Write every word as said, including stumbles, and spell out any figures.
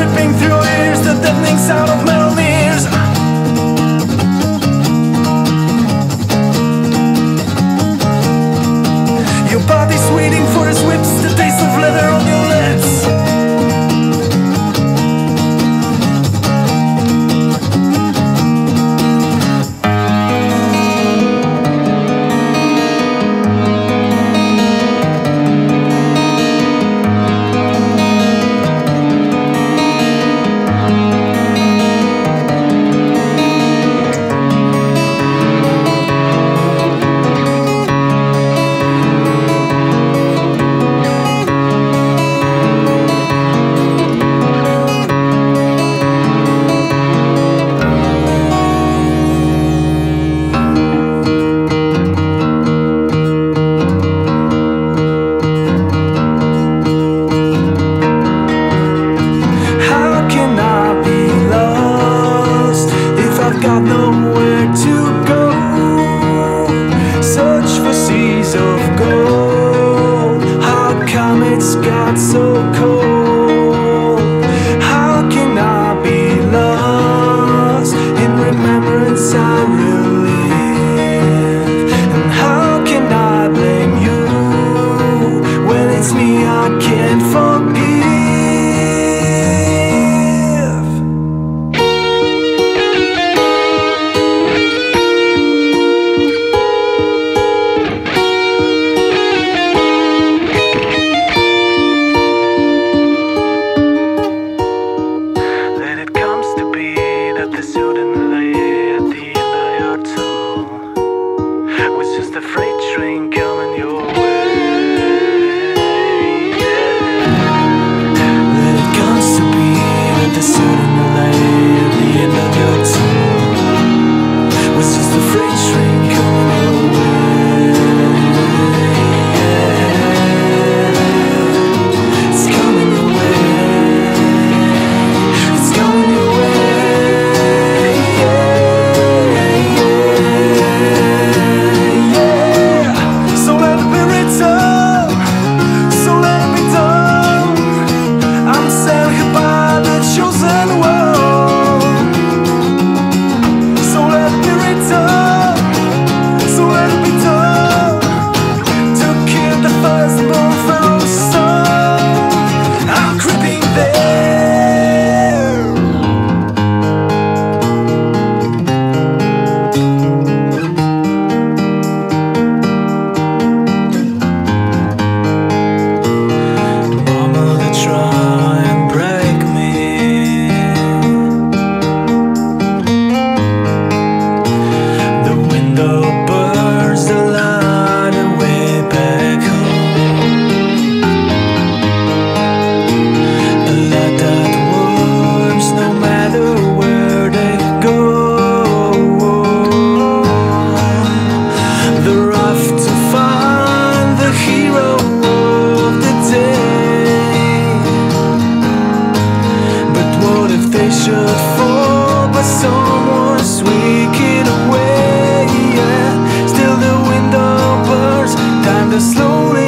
ripping through your ears, the deafening sound of metal ears. Your body's waiting for his whips, the taste of leather on your lips. Got nowhere to go. Search for seas of gold. How come it's got so cold? How can I be lost in remembrance I relive? And how can I blame you when it's me I can't forgive? The freight train coming your way, yeah. Let it comes to be that the sudden delay at the end of your tunnel was just the freight train coming your way, yeah. It's coming your way, it's coming your way, yeah, yeah. Should fall, but someone sweep it away, yeah. Still the window burns, time to slowly